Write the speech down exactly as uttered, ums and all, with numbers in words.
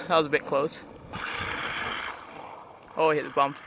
That was a bit close. Oh, I hit the bump.